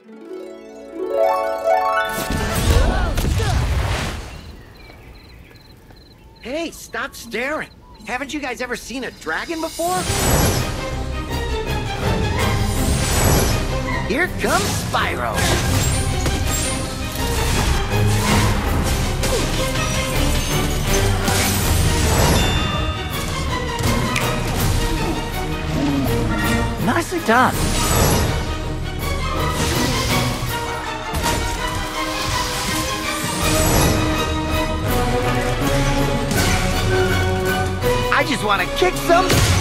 Hey, stop staring. Haven't you guys ever seen a dragon before? Here comes Spyro. Nicely done. I just want to kick some